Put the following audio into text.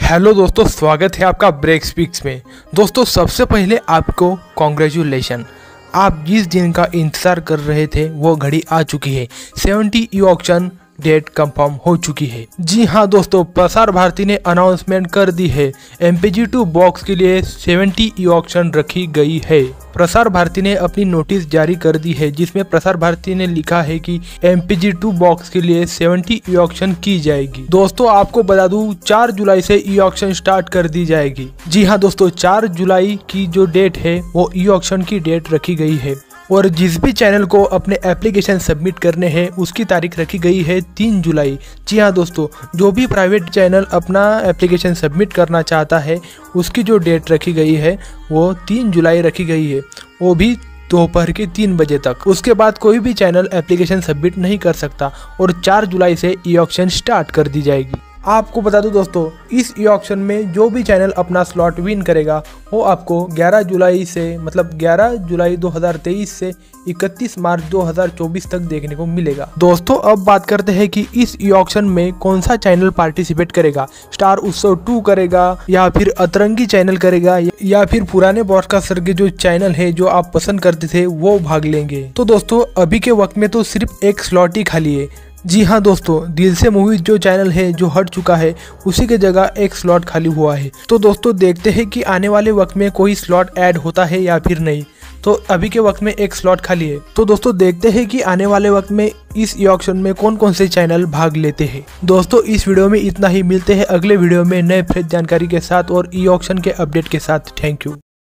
Hello दोस्तों, स्वागत है आपका ब्रेक स्पीक्स में। दोस्तों सबसे पहले आपको कॉन्ग्रेचुलेशन। आप जिस दिन का इंतज़ार कर रहे थे वो घड़ी आ चुकी है। 70 ई ऑक्शन डेट कंफर्म हो चुकी है। जी हाँ दोस्तों, प्रसार भारती ने अनाउंसमेंट कर दी है। MPG2 बॉक्स के लिए 70 ई ऑक्शन रखी गई है। प्रसार भारती ने अपनी नोटिस जारी कर दी है जिसमें प्रसार भारती ने लिखा है कि MPG2 बॉक्स के लिए 70 ई ऑक्शन की जाएगी। दोस्तों आपको बता दूं 4 जुलाई से ई ऑक्शन स्टार्ट कर दी जाएगी। जी हाँ दोस्तों, 4 जुलाई की जो डेट है वो ई ऑक्शन की डेट रखी गई है और जिस भी चैनल को अपने एप्लीकेशन सबमिट करने हैं उसकी तारीख रखी गई है 3 जुलाई। जी हाँ दोस्तों, जो भी प्राइवेट चैनल अपना एप्लीकेशन सबमिट करना चाहता है उसकी जो डेट रखी गई है वो 3 जुलाई रखी गई है, वो भी दोपहर के 3 बजे तक। उसके बाद कोई भी चैनल एप्लीकेशन सबमिट नहीं कर सकता और 4 जुलाई से ई ऑक्शन स्टार्ट कर दी जाएगी। आपको बता दूं दोस्तों, इस ई ऑक्शन में जो भी चैनल अपना स्लॉट विन करेगा वो आपको 11 जुलाई से मतलब 11 जुलाई 2023 से 31 मार्च 2024 तक देखने को मिलेगा। दोस्तों अब बात करते हैं कि इस ई ऑक्शन में कौन सा चैनल पार्टिसिपेट करेगा। स्टार उत्सव 2 करेगा या फिर अतरंगी चैनल करेगा या फिर पुराने ब्रॉडकास्टर के जो चैनल है जो आप पसंद करते थे वो भाग लेंगे। तो दोस्तों अभी के वक्त में तो सिर्फ एक स्लॉट ही खाली है। जी हाँ दोस्तों, दिल से मूवीज जो चैनल है जो हट चुका है उसी के जगह एक स्लॉट खाली हुआ है। तो दोस्तों देखते हैं कि आने वाले वक्त में कोई स्लॉट ऐड होता है या फिर नहीं। तो अभी के वक्त में एक स्लॉट खाली है। तो दोस्तों देखते हैं कि आने वाले वक्त में इस ई ऑक्शन में कौन कौन से चैनल भाग लेते हैं। दोस्तों इस वीडियो में इतना ही। मिलते हैं अगले वीडियो में नए फ्रेश जानकारी के साथ और ई ऑक्शन के अपडेट के साथ। Thank you.